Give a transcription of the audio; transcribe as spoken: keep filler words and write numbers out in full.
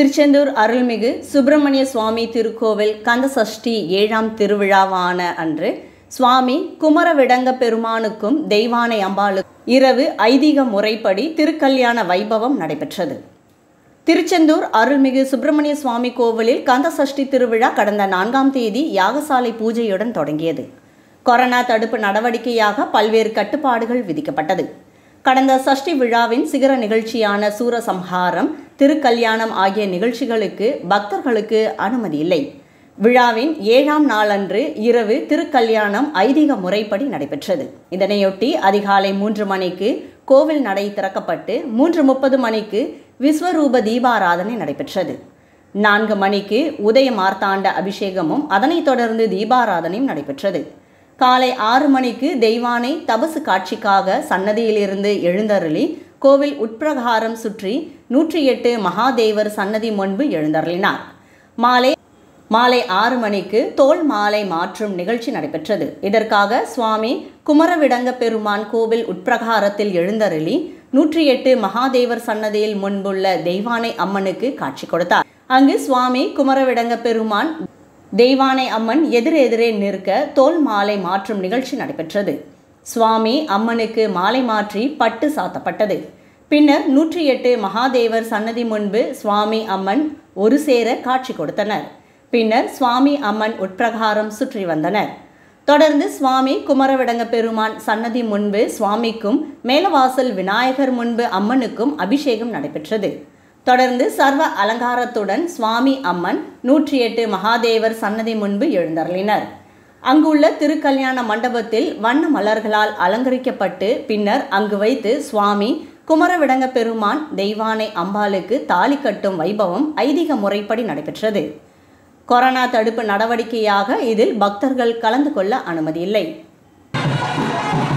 तिरुचेंदूर अरुள்மிகு சுப்பிரமணிய சுவாமி திருக்கோவில் கந்த சஷ்டி ஏழாம் திருவிழாவான அன்று சுவாமி குமரவிடங்க பெருமானுக்கும் தெய்வானை அம்பாளுக்கும் இரவு ஐதீக முறைப்படி திருக்கல்யாண வைபவம் நடைபெற்றது. திருச்செந்தூர் அருள்மிகு சுப்பிரமணிய சுவாமி கோவிலில் கந்த சஷ்டி திருவிழா கடந்த நான்காம் தேதி யாகசாலை பூஜையுடன் தொடங்கியது. கொரோனா தடுப்பு நடவடிக்கையாக பல்வேறு கட்டுப்பாடுகள் விதிக்கப்பட்டது. கடந்த சஷ்டி விழாவின் சிகர நிகழ்ச்சியான சூரசம்ஹாரம், திருக்கல்யாணம் ஆகிய நிகழ்ச்சிகளுக்கு பக்தர்களுக்கு அனுமதி இல்லை. விழாவின் ஏழாம் நாளன்று இரவு திருக்கல்யாணம் ஐதீக முறைப்படி நடைபெற்றது. இதனையொட்டி அதிகாலை மூன்று மணிக்கு கோவில் நடை திறக்கப்பட்டு மூன்று முப்பது மணிக்கு விஸ்வரூப தீபாராதனை நடைபெற்றது. நான்கு மணிக்கு உதய மார்த்தாண்ட அபிஷேகமும் அதனைத் தொடர்ந்து தீபாராதனையும் நடைபெற்றது. காலை ஆறு மணிக்கு தெய்வானை தபசு காட்சிக்காக சன்னதியிலிருந்து எழுந்தருளி கோவில் உட்பிரகாரம் சுற்றி நூற்றி எட்டு மகாதேவர் சன்னதி முன்பு எழுந்தருளினார். மாலை மாலை ஆறு மணிக்கு தோல் மாலை மாற்றும் நிகழ்ச்சி நடைபெற்றது. இதற்காக சுவாமி குமரவிடங்க பெருமான் கோவில் உட்பிரகாரத்தில் எழுந்தருளி நூற்றி எட்டு மகாதேவர் சன்னதியில் முன்புள்ள தெய்வானை அம்மனுக்கு காட்சி கொடுத்தார். அங்கு சுவாமி குமரவிடங்க பெருமான் தெய்வானை அம்மன் எதிரெதிரே நிற்க தோல் மாலை மாற்றும் நிகழ்ச்சி நடைபெற்றது. சுவாமி அம்மனுக்கு மாலை மாற்றி பட்டு சாத்தப்பட்டது. பின்னர் நூற்றி எட்டு மகாதேவர் சன்னதி முன்பு சுவாமி அம்மன் ஒரு சேர காட்சி கொடுத்தனர். பின்னர் சுவாமி அம்மன் உட்பிரகாரம் சுற்றி வந்தனர். தொடர்ந்து சுவாமி குமரவிடங்க பெருமான் சன்னதி முன்பு சுவாமிக்கும் மேலவாசல் விநாயகர் முன்பு அம்மனுக்கும் அபிஷேகம் நடைபெற்றது. தொடர்ந்து சர்வ அலங்காரத்துடன் சுவாமி அம்மன் நூற்றி எட்டு மகாதேவர் சன்னதி முன்பு எழுந்தருளினர். அங்குள்ள திருக்கல்யாண மண்டபத்தில் வண்ண மலர்களால் அலங்கரிக்கப்பட்டு பின்னர் அங்கு வைத்து சுவாமி குமரவிடங்க பெருமான் தெய்வானை அம்பாளுக்கு தாலி கட்டும் வைபவம் ஐதீக முறைப்படி நடைபெற்றது. கொரோனா தடுப்பு நடவடிக்கையாக இதில் பக்தர்கள் கலந்து கொள்ள அனுமதி இல்லை.